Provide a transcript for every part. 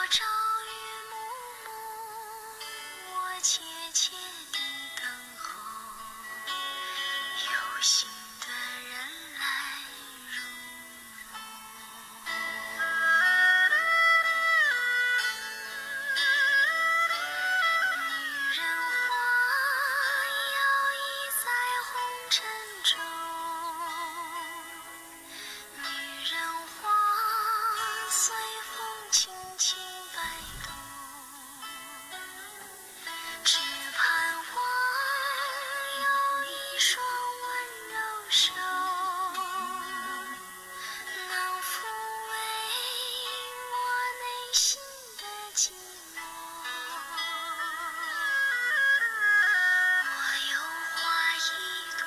朝雨暮暮，我切切地等候，有心的人来入梦。女人花摇曳在红尘中，女人花随风轻轻摆动，只盼望有一双温柔手，能抚慰我内心的寂寞。我有花一朵，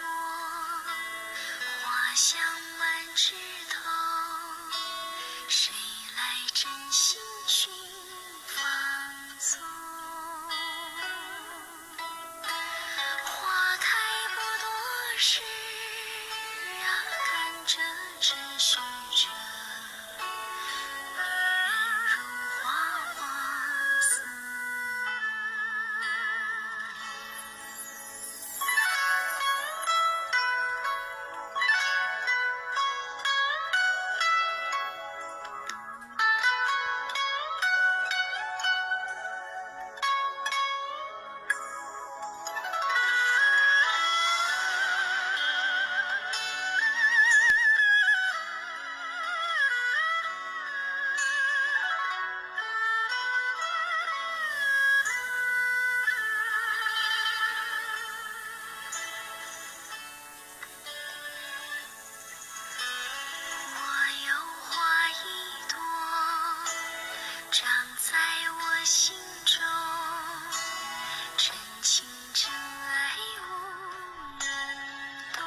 花香满枝头，谁来真心寻芳踪？花开不多时啊，看着真虚着，女人如花花似我有花一朵，长在我心中，真情真爱无人懂。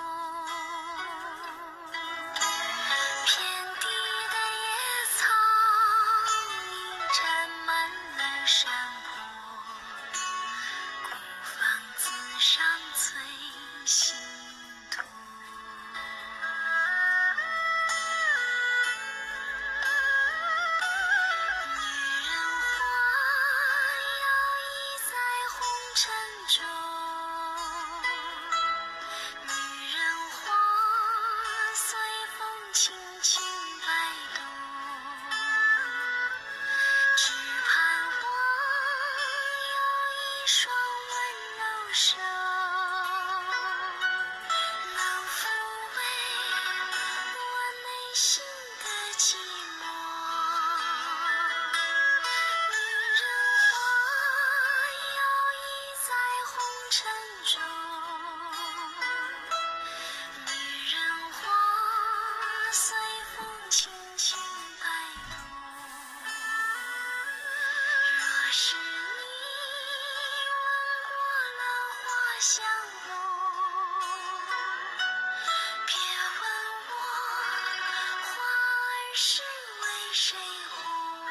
遍地的野草已占满了山坡，孤芳自赏最心痛。女人花摇曳在红尘中，女人花随风轻轻摆动，只盼望有一双温柔手，能抚慰我内心的寂寞。女人花摇曳在红尘中，女人花随风轻轻摆动。若是你闻过了花香浓，别问我花儿是为谁红。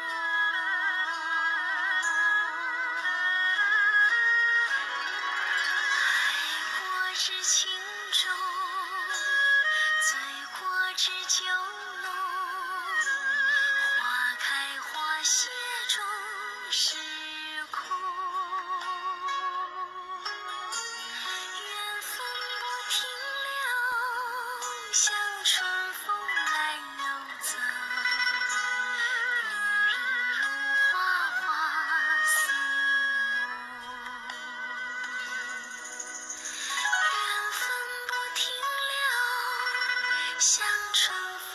爱过知情重，醉过知酒浓，花开花谢终是空。缘分不停留，像春风来又走，女人如花花似梦。缘分不停留，像春风